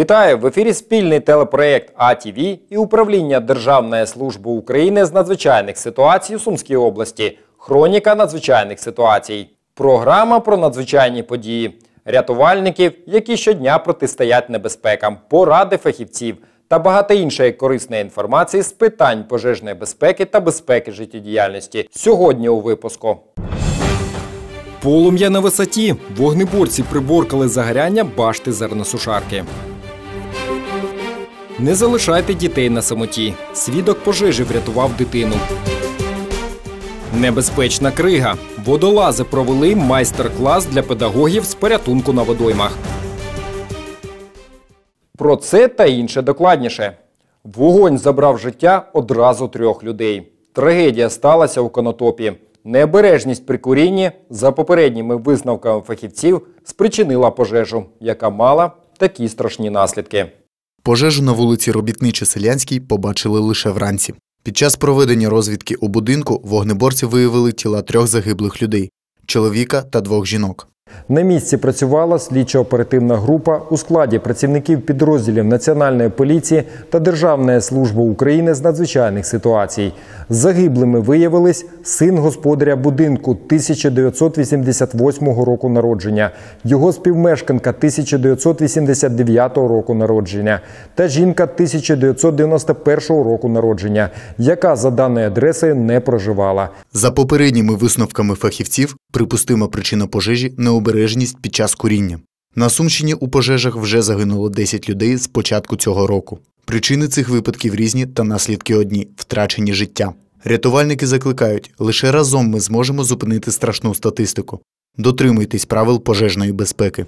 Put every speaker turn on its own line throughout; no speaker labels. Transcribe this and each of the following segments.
Вітаю! В ефірі спільний телепроєкт АТВ і Управління Державної служби України з надзвичайних ситуацій у Сумській області. Хроніка надзвичайних ситуацій. Програма про надзвичайні події. Рятувальників, які щодня протистоять небезпекам, поради фахівців та багато іншої корисної інформації з питань пожежної безпеки та безпеки життєдіяльності. Сьогодні у випуску. Полум'я на висоті. Вогнеборці приборкали загоряння башти зерносушарки. Не залишайте дітей на самоті. Свідок пожежі врятував дитину. Небезпечна крига. Водолази провели майстер-клас для педагогів з порятунку на водоймах. Про це та інше докладніше. Вогонь забрав життя одразу 3 людей. Трагедія сталася у Конотопі. Необережність при курінні, за попередніми висновками фахівців, спричинила пожежу, яка мала такі страшні наслідки.
Пожежу на вулиці Робітничо-Селянській побачили лише вранці. Під час проведення розвідки у будинку вогнеборці виявили тіла 3 загиблих людей – чоловіка та 2 жінок.
На місці працювала слідчо-оперативна група у складі працівників підрозділів Національної поліції та Державної служби України з надзвичайних ситуацій. Загиблими виявились син господаря будинку 1988 року народження, його співмешканка 1989 року народження та жінка 1991 року народження, яка за даною адресою не проживала.
За попередніми висновками фахівців, припустима причина пожежі – необережність під час куріння. На Сумщині у пожежах вже загинуло 10 людей з початку цього року. Причини цих випадків різні та наслідки одні – втрачені життя. Рятувальники закликають, лише разом ми зможемо зупинити страшну статистику. Дотримуйтесь правил пожежної безпеки.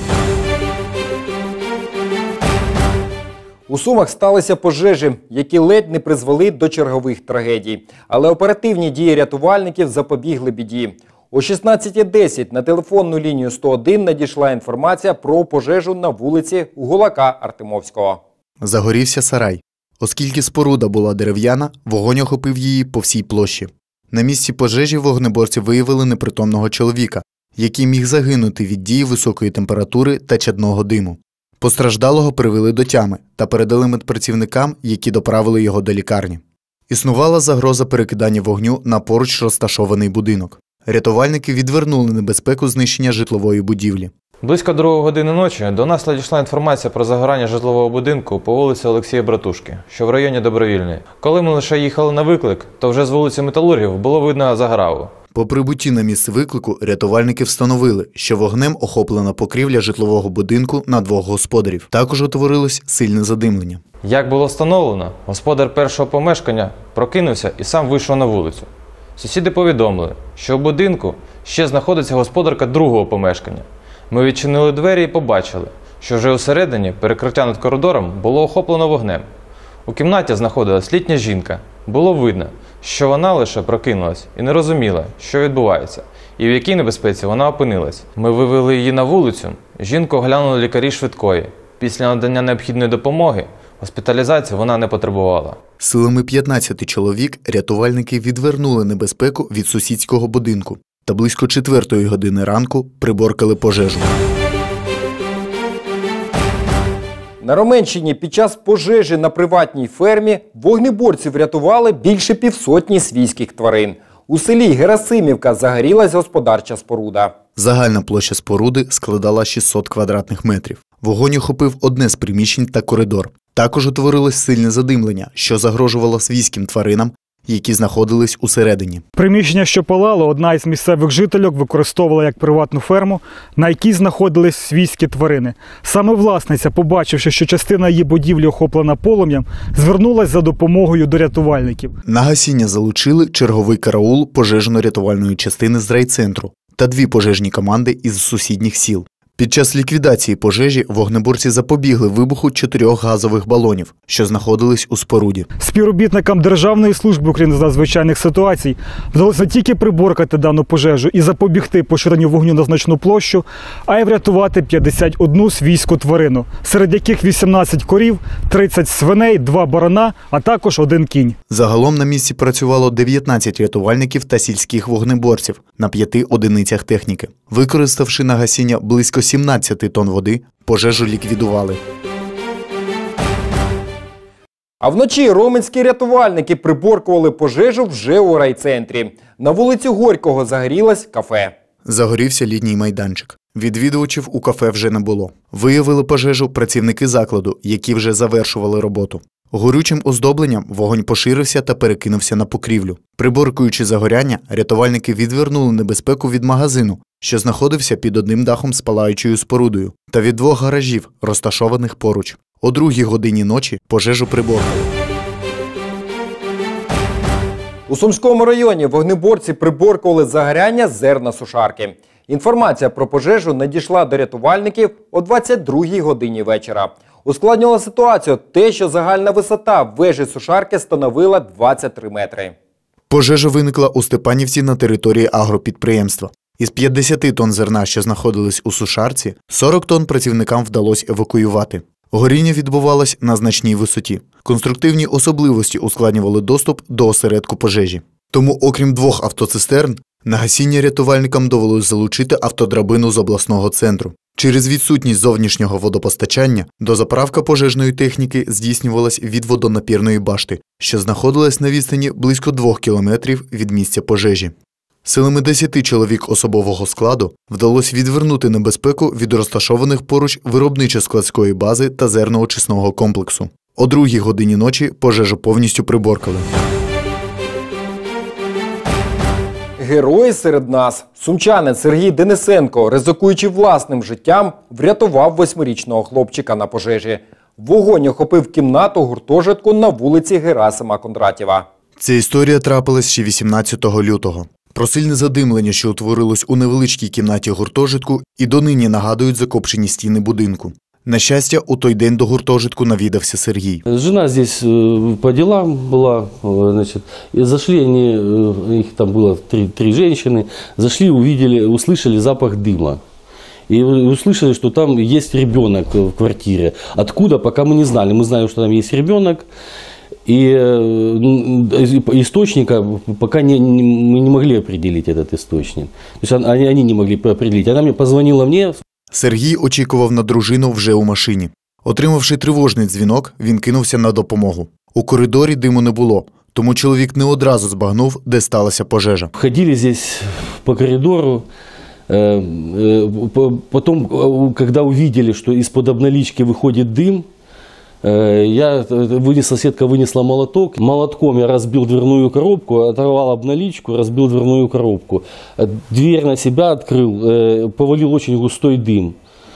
У Сумах сталися пожежі, які ледь не призвели до чергових трагедій. Але оперативні дії рятувальників запобігли біді. О 16:10 на телефонну лінію 101 надійшла інформація про пожежу на вулиці Гулака Артемовського.
Загорівся сарай. Оскільки споруда була дерев'яна, вогонь охопив її по всій площі. На місці пожежі вогнеборці виявили непритомного чоловіка, який міг загинути від дії високої температури та чадного диму. Постраждалого привели до тями та передали медпрацівникам, які доправили його до лікарні. Існувала загроза перекидання вогню на поруч розташований будинок. Рятувальники відвернули небезпеку знищення житлової будівлі.
Близько 2 години ночі до нас надійшла інформація про загорання житлового будинку по вулиці Олексія Братушки, що в районі Добровільної. Коли ми лише їхали на виклик, то вже з вулиці Металургів було видно заграву.
По прибутті на місце виклику рятувальники встановили, що вогнем охоплена покрівля житлового будинку на 2 господарів. Також утворилось сильне задимлення.
Як було встановлено, господар першого помешкання прокинувся і сам вийшов на вулицю. Сусіди повідомили, що в будинку ще знаходиться господарка другого помешкання. Ми відчинили двері і побачили, що вже усередині перекриття над коридором було охоплено вогнем. У кімнаті знаходилась літня жінка. Було видно, що вона лише прокинулась і не розуміла, що відбувається, і в якій небезпеці вона опинилась. Ми вивели її на вулицю, жінку оглянули лікарі швидкої. Після надання необхідної допомоги госпіталізації вона не потребувала.
Силами 15 чоловік рятувальники відвернули небезпеку від сусідського будинку та близько 4 години ранку приборкали пожежу.
На Роменщині під час пожежі на приватній фермі вогнеборці врятували більше 500 свійських тварин. У селі Герасимівка загорілась господарча споруда.
Загальна площа споруди складала 600 квадратних метрів. Вогонь охопив одне з приміщень та коридор. Також утворилось сильне задимлення, що загрожувало свійським тваринам, які знаходились усередині.
Приміщення, що палало, одна із місцевих жительок використовувала як приватну ферму, на якій знаходились свійські тварини. Саме власниця, побачивши, що частина її будівлі охоплена полум'ям, звернулась за допомогою до рятувальників.
На гасіння залучили черговий караул пожежно-рятувальної частини з райцентру та 2 пожежні команди із сусідніх сіл. Під час ліквідації пожежі вогнеборці запобігли вибуху 4 газових балонів, що знаходились у споруді.
Співробітникам Державної служби України з надзвичайних ситуацій вдалося не тільки приборкати дану пожежу і запобігти поширенню вогню на значну площу, а й врятувати 51 свійську тварину, серед яких 18 корів, 30 свиней, 2 барана, а також 1 кінь.
Загалом на місці працювало 19 рятувальників та сільських вогнеборців на 5 одиницях техніки. Використавши на гасіння близько 17 тонн води, пожежу ліквідували.
А вночі роменські рятувальники приборкували пожежу вже у райцентрі. На вулиці Горького загорілось кафе.
Загорівся літній майданчик. Відвідувачів у кафе вже не було. Виявили пожежу працівники закладу, які вже завершували роботу. Горючим оздобленням вогонь поширився та перекинувся на покрівлю. Приборкуючи загоряння, рятувальники відвернули небезпеку від магазину, що знаходився під одним дахом з палаючою спорудою, та від двох гаражів, розташованих поруч. О 2-й годині ночі пожежу приборкали.
У Сумському районі вогнеборці приборкували загоряння зерна-сушарки. Інформація про пожежу надійшла до рятувальників о 22-й годині вечора. Ускладнювало ситуацію те, що загальна висота вежі сушарки становила 23 метри.
Пожежа виникла у Степанівці на території агропідприємства. Із 50 тонн зерна, що знаходились у сушарці, 40 тонн працівникам вдалося евакуювати. Горіння відбувалось на значній висоті. Конструктивні особливості ускладнювали доступ до осередку пожежі. Тому, окрім 2 автоцистерн, на гасіння рятувальникам довелось залучити автодрабину з обласного центру. Через відсутність зовнішнього водопостачання дозаправка пожежної техніки здійснювалась від водонапірної башти, що знаходилась на відстані близько 2 кілометрів від місця пожежі. Силами 10 чоловік особового складу вдалося відвернути небезпеку від розташованих поруч виробничо-складської бази та зерноочисного комплексу. О 2-й годині ночі пожежу повністю приборкали.
Герої серед нас. Сумчанин Сергій Денисенко, ризикуючи власним життям, врятував 8-річного хлопчика на пожежі. Вогонь охопив кімнату гуртожитку на вулиці Герасима Кондратєва.
Ця історія трапилась ще 18 лютого. Про сильне задимлення, що утворилось у невеличкій кімнаті гуртожитку, і донині нагадують закопчені стіни будинку. На щастя, у той день до гуртожитку навідався Сергій.
Жена здесь по делам была, значит, и зашли они, их там было три женщины, зашли, увидели, услышали запах дыма. И услышали, что там есть ребенок в квартире. Откуда, пока мы не знали. Мы знали, что там есть ребенок. И источника пока мы не могли определить этот источник. То есть они не могли определить. Она мне позвонила мне.
Сергій очікував на дружину вже у машині. Отримавши тривожний дзвінок, він кинувся на допомогу. У коридорі диму не було, тому чоловік не одразу збагнув, де сталася пожежа.
Ходили здесь по коридору. Потом, когда увидели, что из-под обналички выходит дым, соседка вынесла молоток. Молотком я разбил дверную коробку, оторвал обналичку, разбил дверную коробку. Дверь на себя открыл, повалил очень густой дым.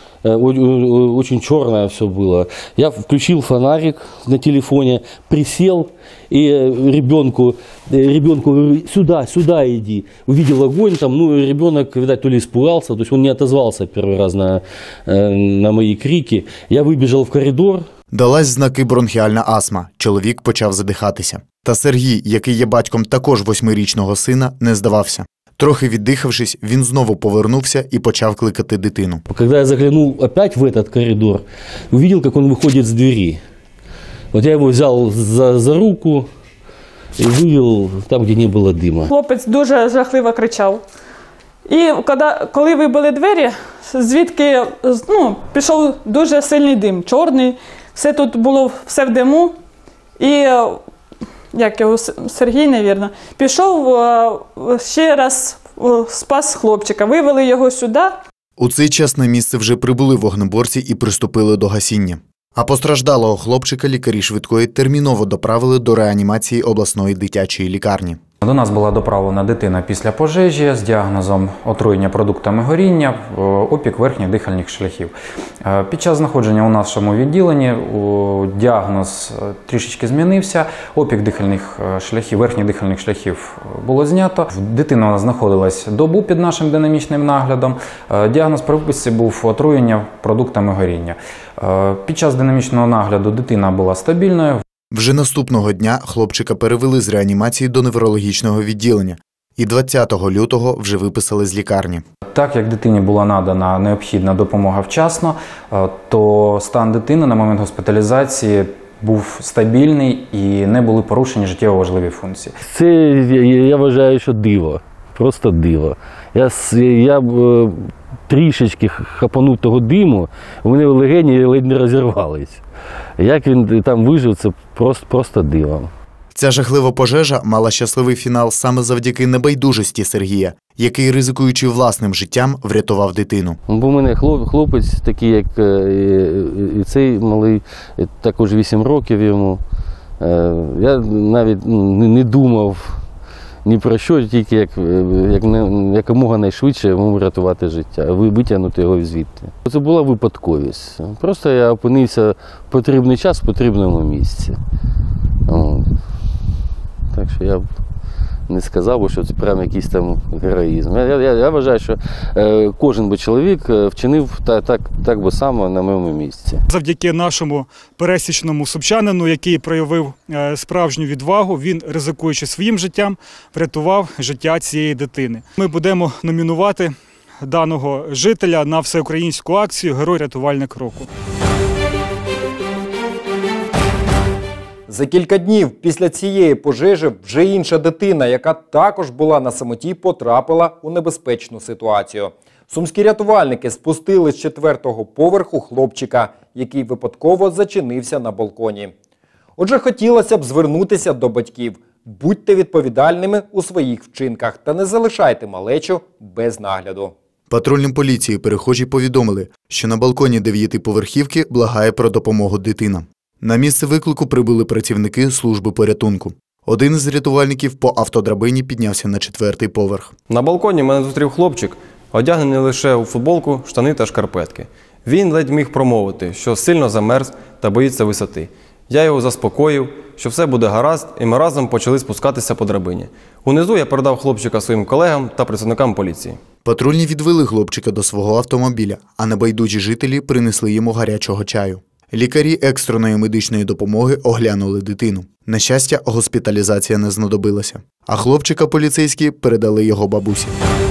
Очень черное все было. Я включил фонарик на телефоне, присел и ребенку говорю: сюда иди. Увидел огонь, ребенок, видать, то ли испугался, то есть он не отозвался первый раз на мои крики. Я выбежал в коридор.
Далась знаки бронхіальна астма. Чоловік почав задихатися. Та Сергій, який є батьком також 8-річного сина, не здавався. Трохи віддихавшись, він знову повернувся і почав кликати дитину.
Когда я заглянул опять в этот коридор, увидел, как он выходит с двери. Вот я его взял за руку и вывел там, где не было дыма.
Хлопець дуже жахливо кричав. І коли вибили двері, звідки пішов дуже сильний дим, чорний. Все тут було все в диму. І, Сергій, мабуть, пішов ще раз спас хлопчика. Вивели його сюди.
У цей час на місце вже прибули вогнеборці і приступили до гасіння. А постраждалого хлопчика лікарі швидкої терміново доправили до реанімації обласної дитячої лікарні.
До нас була доправлена дитина після пожежі з діагнозом отруєння продуктами горіння, опік верхніх дихальних шляхів. Під час знаходження у нашому відділенні діагноз трішечки змінився, опік дихальних шляхів, верхніх дихальних шляхів було знято. Дитина у нас знаходилась добу під нашим динамічним наглядом. Діагноз при виписці був отруєння продуктами горіння. Під час динамічного нагляду дитина була стабільною.
Вже наступного дня хлопчика перевели з реанімації до неврологічного відділення. І 20 лютого вже виписали з лікарні.
Так як дитині була надана необхідна допомога вчасно, то стан дитини на момент госпіталізації був стабільний і не були порушені життєво важливі функції.
Це, я вважаю, що диво. Просто диво. Я трішечки хапанув того диму, у мене легені ледь не розірвались. Як він там вижив, це просто диво.
Ця жахлива пожежа мала щасливий фінал саме завдяки небайдужості Сергія, який, ризикуючи власним життям, врятував дитину.
Бо в мене хлопець такий, як і цей малий, також 8 років йому. Я навіть не думав ні про що, тільки якомога найшвидше йому врятувати життя, витягнути його звідти. Це була випадковість. Просто я опинився в потрібний час в потрібному місці. Так що я б не сказав, що це прям якийсь там героїзм. Я вважаю, що кожен би чоловік вчинив так би само на моєму місці.
Завдяки нашому пересічному сумчанину, який проявив справжню відвагу, він, ризикуючи своїм життям, врятував життя цієї дитини. Ми будемо номінувати даного жителя на всеукраїнську акцію «Герой-рятувальник року».
За кілька днів після цієї пожежі вже інша дитина, яка також була на самоті, потрапила у небезпечну ситуацію. Сумські рятувальники спустили з 4-го поверху хлопчика, який випадково зачинився на балконі. Отже, хотілося б звернутися до батьків. Будьте відповідальними у своїх вчинках та не залишайте малечу без нагляду.
Патрульним поліції перехожі повідомили, що на балконі 9-поверхівки благає про допомогу дитина. На місце виклику прибули працівники служби порятунку. Один із рятувальників по автодрабині піднявся на 4-й поверх.
На балконі мене зустрів хлопчик, одягнений лише у футболку, штани та шкарпетки. Він ледь міг промовити, що сильно замерз та боїться висоти. Я його заспокоїв, що все буде гаразд, і ми разом почали спускатися по драбині. Унизу я передав хлопчика своїм колегам та працівникам поліції.
Патрульні відвели хлопчика до свого автомобіля, а небайдужі жителі принесли йому гарячого чаю. Лікарі екстреної медичної допомоги оглянули дитину. На щастя, госпіталізація не знадобилася. А хлопчика поліцейські передали його бабусі.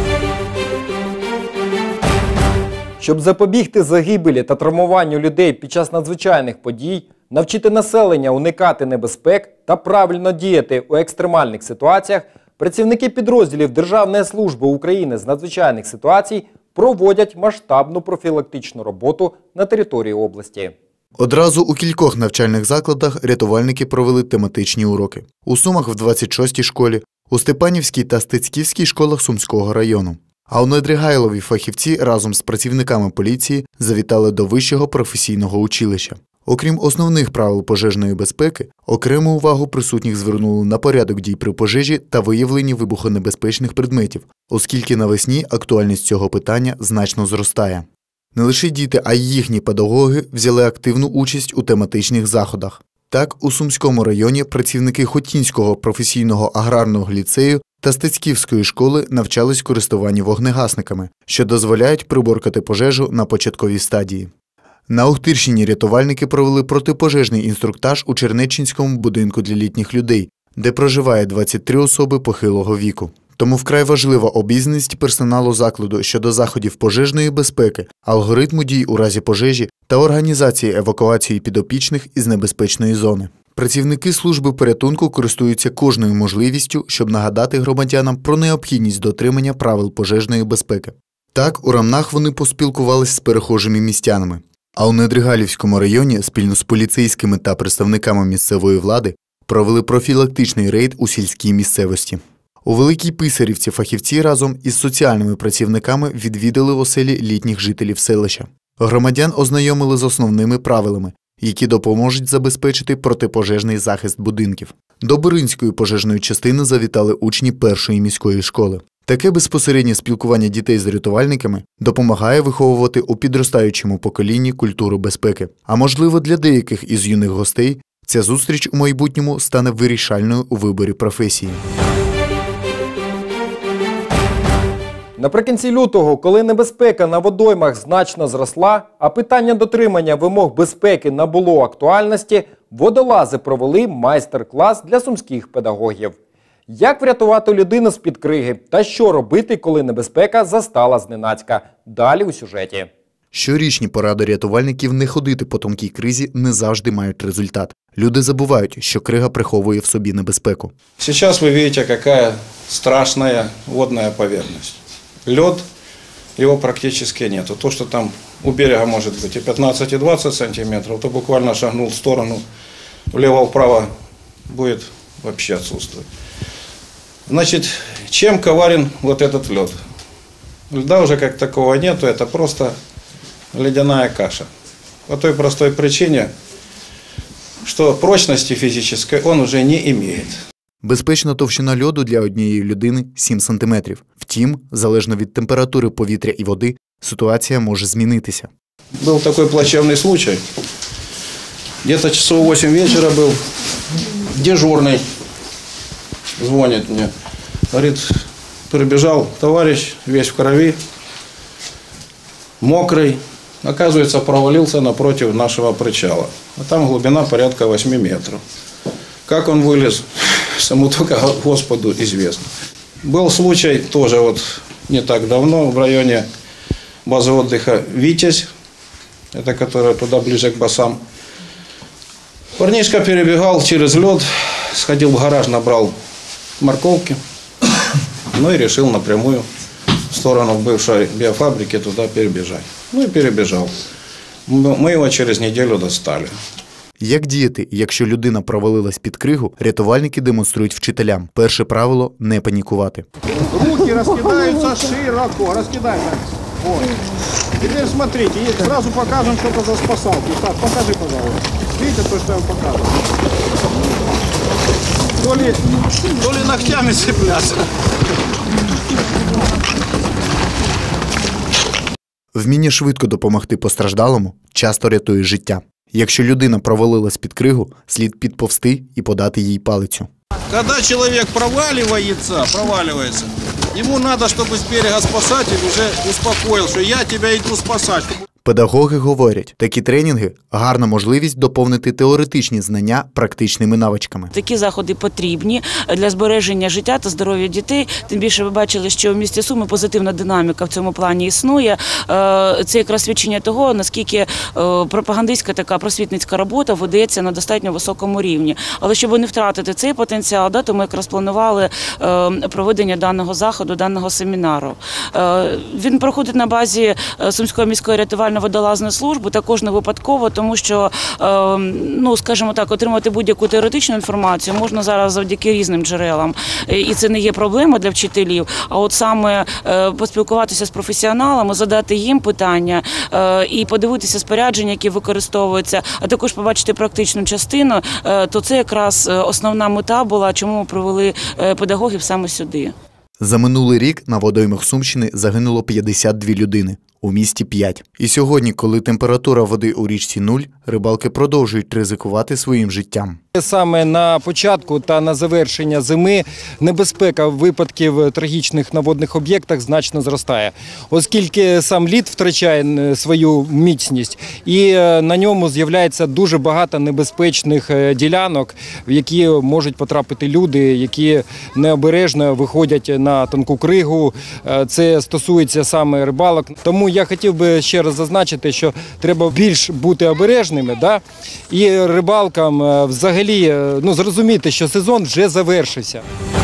Щоб запобігти загибелі та травмуванню людей під час надзвичайних подій, навчити населення уникати небезпек та правильно діяти у екстремальних ситуаціях, працівники підрозділів Державної служби України з надзвичайних ситуацій проводять масштабну профілактичну роботу на території області.
Одразу у кількох навчальних закладах рятувальники провели тематичні уроки. У Сумах в 26-й школі, у Степанівській та Стецьківській школах Сумського району. А у Недригайлові фахівці разом з працівниками поліції завітали до Вищого професійного училища. Окрім основних правил пожежної безпеки, окрему увагу присутніх звернули на порядок дій при пожежі та виявленні вибухонебезпечних предметів, оскільки навесні актуальність цього питання значно зростає. Не лише діти, а й їхні педагоги взяли активну участь у тематичних заходах. Так, у Сумському районі працівники Хотінського професійного аграрного ліцею та Стецьківської школи навчались користуванню вогнегасниками, що дозволяють приборкати пожежу на початковій стадії. На Охтирщині рятувальники провели протипожежний інструктаж у Чернеччинському будинку для літніх людей, де проживає 23 особи похилого віку. Тому вкрай важлива обізнаність персоналу закладу щодо заходів пожежної безпеки, алгоритму дій у разі пожежі та організації евакуації підопічних із небезпечної зони. Працівники служби порятунку користуються кожною можливістю, щоб нагадати громадянам про необхідність дотримання правил пожежної безпеки. Так, у Ромнах вони поспілкувалися з перехожими містянами. А у Недригалівському районі спільно з поліцейськими та представниками місцевої влади провели профілактичний рейд у сільській місцевості. У Великій Писарівці фахівці разом із соціальними працівниками відвідали оселі літніх жителів селища. Громадян ознайомили з основними правилами, які допоможуть забезпечити протипожежний захист будинків. До Боринської пожежної частини завітали учні першої міської школи. Таке безпосереднє спілкування дітей з рятувальниками допомагає виховувати у підростаючому поколінні культуру безпеки. А можливо, для деяких із юних гостей ця зустріч у майбутньому стане вирішальною у виборі професії.
Наприкінці лютого, коли небезпека на водоймах значно зросла, а питання дотримання вимог безпеки набуло актуальності, водолази провели майстер-клас для сумських педагогів. Як врятувати людину з-під криги та що робити, коли небезпека застала зненацька? Далі у сюжеті.
Щорічні поради рятувальників не ходити по тонкій кризі не завжди мають результат. Люди забувають, що крига приховує в собі небезпеку.
Сейчас вы видите, какая страшная водная поверхность. Лед его практически нету. То, что там у берега может быть и 15, и 20 сантиметров, то буквально шагнул в сторону, влево-вправо будет вообще отсутствовать. Значит, чем коварен вот этот лед? Льда уже как такого нету, это просто ледяная каша. По той простой причине, что прочности физической он уже не имеет.
Безпечна товщина льоду для однієї людини – 7 см. Втім, залежно від температури повітря і води, ситуація може змінитися.
Был такой плачевный случай. Где-то часов 8 вечера был. Дежурный звонит мне. Говорит, прибежал товарищ, весь в крови, мокрый. Оказывается, провалился напротив нашего причала. А там глубина порядка 8 метров. Как он вылез, самому только Господу известно. Был случай тоже вот не так давно в районе базы отдыха «Витязь». Это которая туда ближе к басам. Парнишка перебегал через лед, сходил в гараж, набрал морковки, ну и решил напрямую в сторону бывшей биофабрики туда перебежать. Ну и перебежал. Мы его через неделю достали.
Як діяти, якщо людина провалилась під кригу, рятувальники демонструють вчителям. Перше правило – не панікувати.
Руки раскидаются широко, раскидаются. Вот. Теперь смотрите, сразу покажем что-то за спасалки. Так, покажи, пожалуйста. Видите то, что я вам показываю? То ли ногтями цепляться.
Вміння швидко допомогти постраждалому часто рятує життя. Якщо людина провалилась під кригу, слід підповзти і подати їй палицю.
Когда человек проваливается, ему надо, чтобы с берега спасатель уже успокоил, что я тебя иду спасать.
Педагоги говорять, такі тренінги – гарна можливість доповнити теоретичні знання практичними навичками.
Такі заходи потрібні для збереження життя та здоров'я дітей. Тим більше ви бачили, що в місті Суми позитивна динаміка в цьому плані існує. Це якраз свідчення того, наскільки пропагандистська така просвітницька робота ведеться на достатньо високому рівні. Але щоб не втратити цей потенціал, то ми якраз планували проведення даного заходу, даного семінару. Він проходить на базі Сумської міської рятувально-водолазної служби, також не випадково, тому що, скажімо так, отримати будь-яку теоретичну інформацію можна зараз завдяки різним джерелам. І це не є проблема для вчителів, а от саме поспілкуватися з професіоналами, задати їм питання і подивитися спорядження, які використовуються, а також побачити практичну частину, то це якраз основна мета була, чому ми привели педагогів саме сюди.
За минулий рік на водоймах Сумщини загинуло 52 людини. У місті 5. І сьогодні, коли температура води у річці 0, рибалки продовжують ризикувати своїм життям.
Саме на початку та на завершення зими небезпека випадків трагічних на водних об'єктах значно зростає, оскільки сам лід втрачає свою міцність і на ньому з'являється дуже багато небезпечних ділянок, в які можуть потрапити люди, які необережно виходять на тонку кригу. Це стосується саме рибалок. Тому я хотів би ще раз зазначити, що треба більш бути обережними, і рибалкам взагалі зрозуміти, що сезон вже завершився.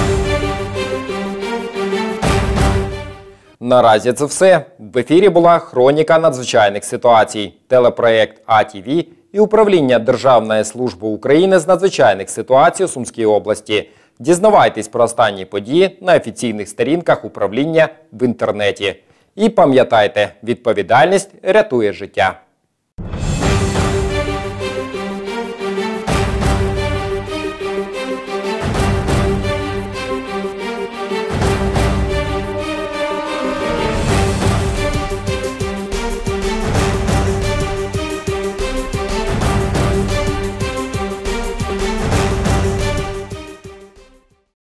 Наразі це все. В ефірі була хроніка надзвичайних ситуацій, телепроєкт АТВ і управління Державної служби України з надзвичайних ситуацій у Сумській області. Дізнавайтесь про останні події на офіційних сторінках управління в інтернеті. І пам'ятайте, відповідальність рятує життя.